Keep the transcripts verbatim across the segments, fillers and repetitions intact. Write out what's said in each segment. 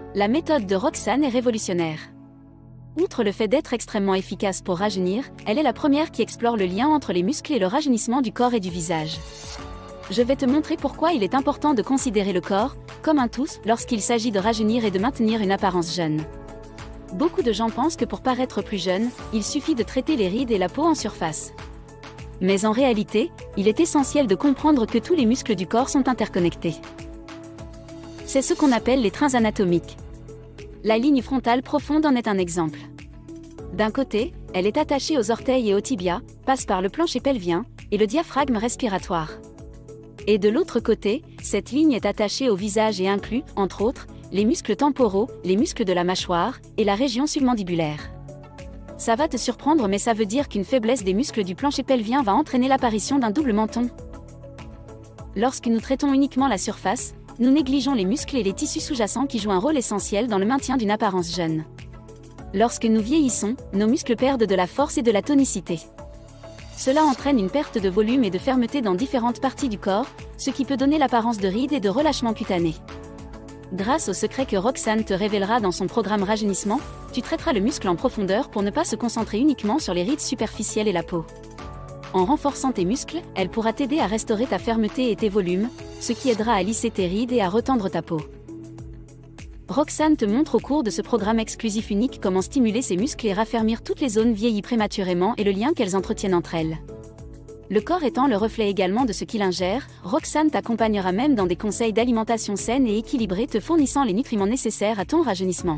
La méthode de Roxane est révolutionnaire. Outre le fait d'être extrêmement efficace pour rajeunir, elle est la première qui explore le lien entre les muscles et le rajeunissement du corps et du visage. Je vais te montrer pourquoi il est important de considérer le corps comme un tout lorsqu'il s'agit de rajeunir et de maintenir une apparence jeune. Beaucoup de gens pensent que pour paraître plus jeune, il suffit de traiter les rides et la peau en surface. Mais en réalité, il est essentiel de comprendre que tous les muscles du corps sont interconnectés. C'est ce qu'on appelle les trains anatomiques. La ligne frontale profonde en est un exemple. D'un côté, elle est attachée aux orteils et aux tibias, passe par le plancher pelvien et le diaphragme respiratoire. Et de l'autre côté, cette ligne est attachée au visage et inclut, entre autres, les muscles temporaux, les muscles de la mâchoire et la région submandibulaire. Ça va te surprendre, mais ça veut dire qu'une faiblesse des muscles du plancher pelvien va entraîner l'apparition d'un double menton. Lorsque nous traitons uniquement la surface, nous négligeons les muscles et les tissus sous-jacents qui jouent un rôle essentiel dans le maintien d'une apparence jeune. Lorsque nous vieillissons, nos muscles perdent de la force et de la tonicité. Cela entraîne une perte de volume et de fermeté dans différentes parties du corps, ce qui peut donner l'apparence de rides et de relâchement cutané. Grâce au secret que Roxane te révélera dans son programme Rajeunissement, tu traiteras le muscle en profondeur pour ne pas se concentrer uniquement sur les rides superficielles et la peau. En renforçant tes muscles, elle pourra t'aider à restaurer ta fermeté et tes volumes, ce qui aidera à lisser tes rides et à retendre ta peau. Roxane te montre au cours de ce programme exclusif unique comment stimuler ces muscles et raffermir toutes les zones vieillies prématurément et le lien qu'elles entretiennent entre elles. Le corps étant le reflet également de ce qu'il ingère, Roxane t'accompagnera même dans des conseils d'alimentation saine et équilibrée te fournissant les nutriments nécessaires à ton rajeunissement.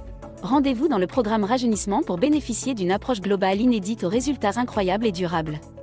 Rendez-vous dans le programme Rajeunissement pour bénéficier d'une approche globale inédite aux résultats incroyables et durables.